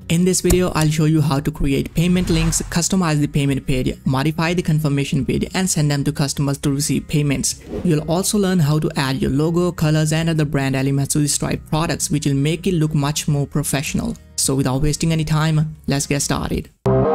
In this video, I'll show you how to create payment links, customize the payment page, modify the confirmation page, and send them to customers to receive payments. You'll also learn how to add your logo, colors, and other brand elements to the Stripe products, which will make it look much more professional. So without wasting any time, let's get started.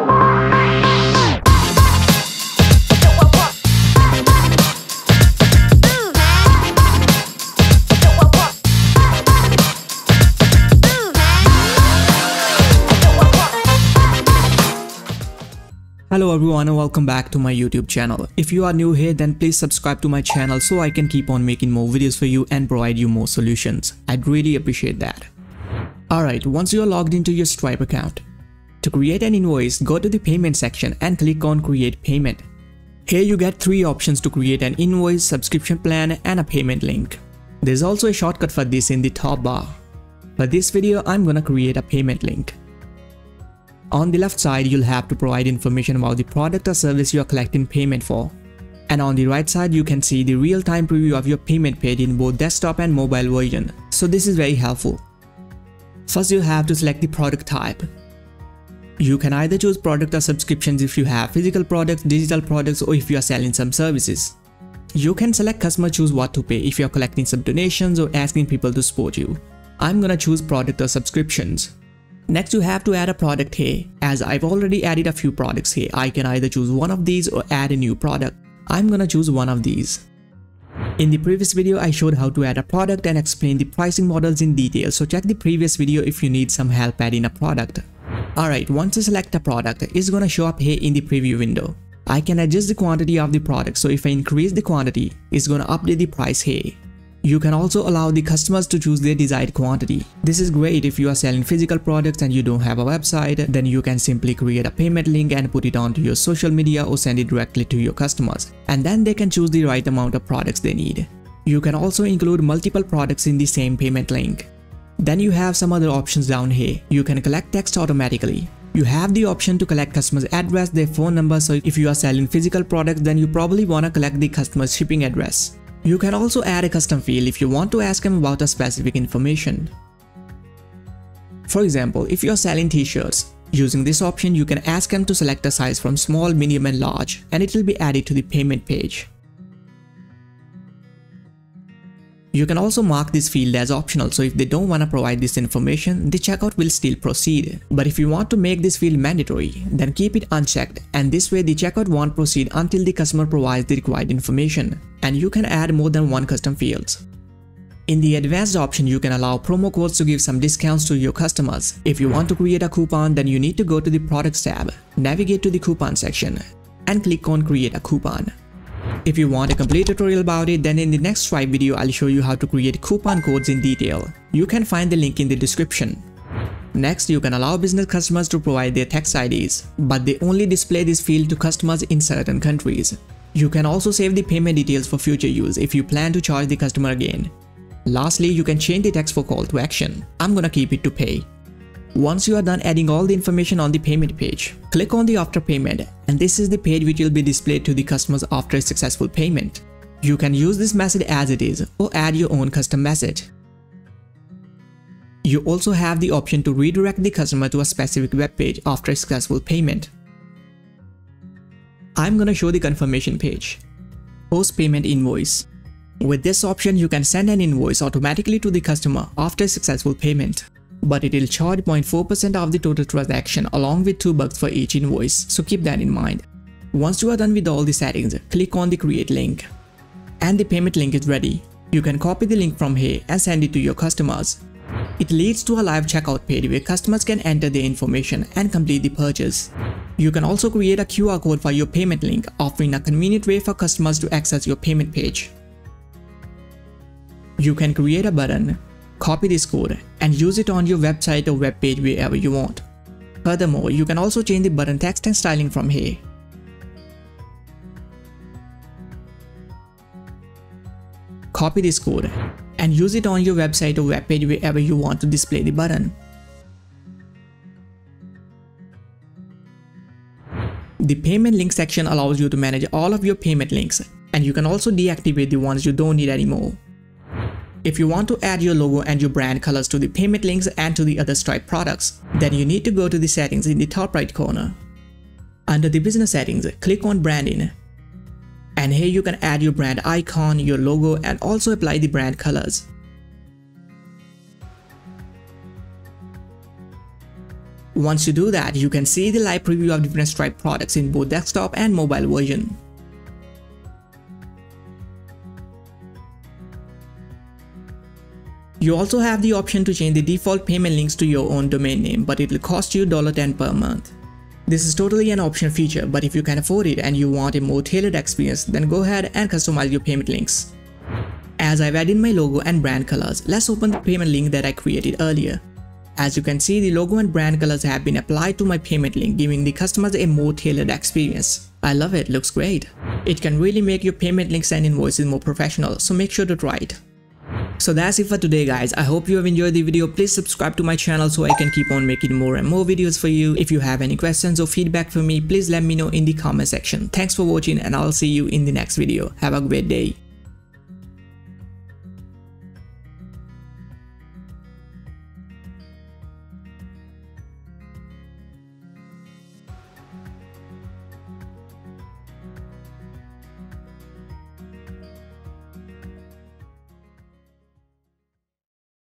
Hello everyone and welcome back to my YouTube channel. If you are new here, then please subscribe to my channel so I can keep on making more videos for you and provide you more solutions. I'd really appreciate that. Alright, once you are logged into your Stripe account, to create an invoice, go to the payment section and click on create payment. Here you get 3 options to create an invoice, subscription plan, and a payment link. There's also a shortcut for this in the top bar. For this video, I'm gonna create a payment link. On the left side, you'll have to provide information about the product or service you are collecting payment for. And on the right side, you can see the real-time preview of your payment page in both desktop and mobile version. So this is very helpful. First, you have to select the product type. You can either choose product or subscriptions if you have physical products, digital products, or if you are selling some services. You can select customer choose what to pay if you are collecting some donations or asking people to support you. I'm gonna choose product or subscriptions. Next, you have to add a product here. As I've already added a few products here, I can either choose one of these or add a new product. I'm gonna choose one of these. In the previous video, I showed how to add a product and explain the pricing models in detail, so check the previous video if you need some help adding a product. Alright, once you select a product, it's gonna show up here in the preview window. I can adjust the quantity of the product, so if I increase the quantity, it's gonna update the price here. You can also allow the customers to choose their desired quantity. This is great if you are selling physical products and you don't have a website, then you can simply create a payment link and put it onto your social media or send it directly to your customers. And then they can choose the right amount of products they need. You can also include multiple products in the same payment link. Then you have some other options down here. You can collect text automatically. You have the option to collect customers' address, their phone number, so if you are selling physical products, then you probably want to collect the customer's shipping address. You can also add a custom field if you want to ask them about a specific information. For example, if you are selling t-shirts, using this option you can ask them to select a size from small, medium and large, and it will be added to the payment page. You can also mark this field as optional, so if they don't want to provide this information, the checkout will still proceed. But if you want to make this field mandatory, then keep it unchecked, and this way the checkout won't proceed until the customer provides the required information. And you can add more than one custom fields. In the advanced option, you can allow promo codes to give some discounts to your customers. If you want to create a coupon, then you need to go to the products tab, navigate to the coupon section, and click on create a coupon. If you want a complete tutorial about it, then in the next Stripe video, I'll show you how to create coupon codes in detail. You can find the link in the description. Next, you can allow business customers to provide their tax IDs, but they only display this field to customers in certain countries. You can also save the payment details for future use if you plan to charge the customer again. Lastly, you can change the text for call to action. I'm gonna keep it to pay. Once you are done adding all the information on the payment page, click on the after payment, and this is the page which will be displayed to the customers after a successful payment. You can use this message as it is or add your own custom message. You also have the option to redirect the customer to a specific web page after a successful payment. I'm gonna show the confirmation page. Post payment invoice. With this option, you can send an invoice automatically to the customer after a successful payment. But it will charge 0.4% of the total transaction along with $2 for each invoice, so keep that in mind. Once you are done with all the settings, click on the create link. And the payment link is ready. You can copy the link from here and send it to your customers. It leads to a live checkout page where customers can enter their information and complete the purchase. You can also create a QR code for your payment link, offering a convenient way for customers to access your payment page. You can create a button, copy this code, and use it on your website or web page wherever you want. Furthermore, you can also change the button text and styling from here. Copy this code and use it on your website or web page wherever you want to display the button. The payment link section allows you to manage all of your payment links, and you can also deactivate the ones you don't need anymore. If you want to add your logo and your brand colors to the payment links and to the other Stripe products, then you need to go to the settings in the top right corner. Under the business settings, click on branding. And here you can add your brand icon, your logo, and also apply the brand colors. Once you do that, you can see the live preview of different Stripe products in both desktop and mobile version. You also have the option to change the default payment links to your own domain name, but it will cost you $10 per month. This is totally an optional feature, but if you can afford it and you want a more tailored experience, then go ahead and customize your payment links. As I've added my logo and brand colors, let's open the payment link that I created earlier. As you can see, the logo and brand colors have been applied to my payment link, giving the customers a more tailored experience. I love it, looks great. It can really make your payment links and invoices more professional, so make sure to try it. So that's it for today guys. I hope you have enjoyed the video. Please subscribe to my channel so I can keep on making more and more videos for you. If you have any questions or feedback for me, please let me know in the comment section. Thanks for watching and I'll see you in the next video. Have a great day.